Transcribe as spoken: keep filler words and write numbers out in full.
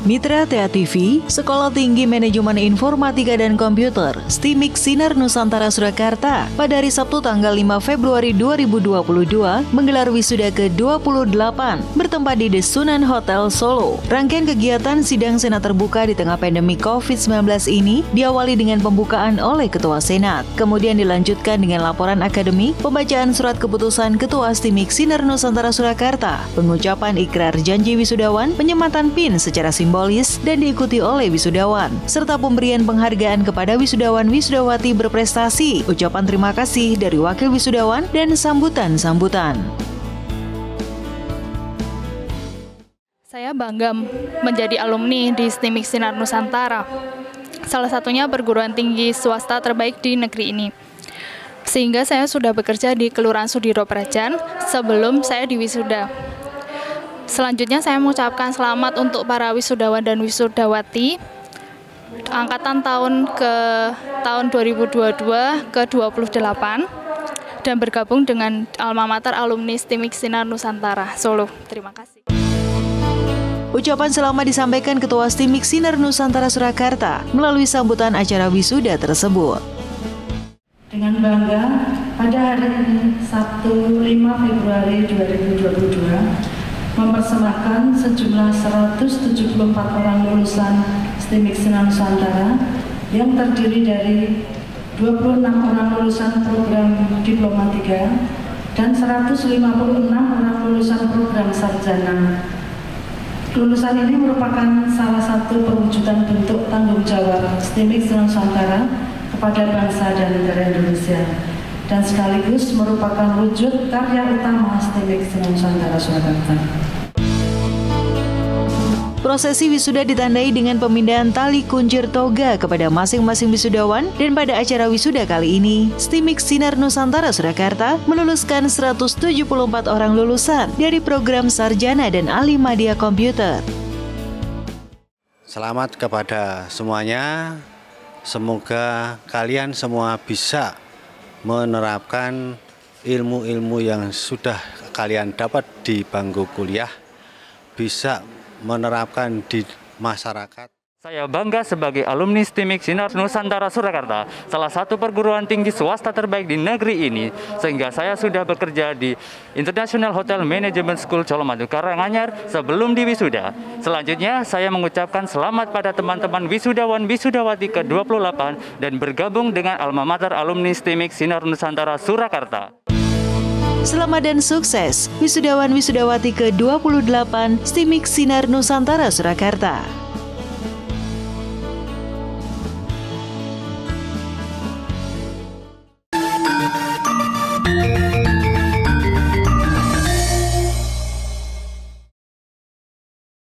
Mitra T A T V, Sekolah Tinggi Manajemen Informatika dan Komputer, STIMIK Sinar Nusantara Surakarta, pada hari Sabtu tanggal lima Februari dua ribu dua puluh dua menggelar wisuda ke dua puluh delapan bertempat di The Sunan Hotel Solo. Rangkaian kegiatan sidang Senat terbuka di tengah pandemi covid sembilan belas ini diawali dengan pembukaan oleh Ketua Senat. Kemudian dilanjutkan dengan laporan akademik, pembacaan surat keputusan Ketua STIMIK Sinar Nusantara Surakarta, pengucapan ikrar janji wisudawan, penyematan pin secara simbolis dan diikuti oleh wisudawan, serta pemberian penghargaan kepada wisudawan-wisudawati berprestasi, ucapan terima kasih dari wakil wisudawan, dan sambutan-sambutan. Saya bangga menjadi alumni di STIMIK Sinar Nusantara, salah satunya perguruan tinggi swasta terbaik di negeri ini. Sehingga saya sudah bekerja di Kelurahan Sudiro Prajan sebelum saya diwisuda. Selanjutnya saya mengucapkan selamat untuk para wisudawan dan wisudawati angkatan tahun ke tahun dua ribu dua puluh dua ke dua puluh delapan dan bergabung dengan alma mater alumni STIMIK Sinar Nusantara Solo. Terima kasih. Ucapan selamat disampaikan Ketua STIMIK Sinar Nusantara Surakarta melalui sambutan acara wisuda tersebut. Dengan bangga, pada hari ini Sabtu lima Februari dua ribu dua puluh dua mempersembahkan sejumlah seratus tujuh puluh empat orang lulusan STIMIK Sinar Nusantara yang terdiri dari dua puluh enam orang lulusan program Diploma tiga dan seratus lima puluh enam orang lulusan program Sarjana. Lulusan ini merupakan salah satu perwujudan bentuk tanggung jawab STIMIK Sinar Nusantara kepada bangsa dan negara Indonesia, dan sekaligus merupakan wujud karya utama STIMIK Sinar Nusantara Surakarta. Prosesi wisuda ditandai dengan pemindahan tali kuncir toga kepada masing-masing wisudawan, dan pada acara wisuda kali ini, STIMIK Sinar Nusantara Surakarta meluluskan seratus tujuh puluh empat orang lulusan dari program Sarjana dan Ahli Media Komputer. Selamat kepada semuanya, semoga kalian semua bisa menerapkan ilmu-ilmu yang sudah kalian dapat di bangku kuliah, bisa menerapkan di masyarakat. Saya bangga sebagai alumni STIMIK Sinar Nusantara Surakarta, salah satu perguruan tinggi swasta terbaik di negeri ini, sehingga saya sudah bekerja di International Hotel Management School Colomadu Karanganyar sebelum diwisuda. Selanjutnya, saya mengucapkan selamat pada teman-teman wisudawan wisudawati ke dua puluh delapan dan bergabung dengan alma mater alumni STIMIK Sinar Nusantara Surakarta. Selamat dan sukses wisudawan-wisudawati ke dua puluh delapan STIMIK Sinar Nusantara Surakarta.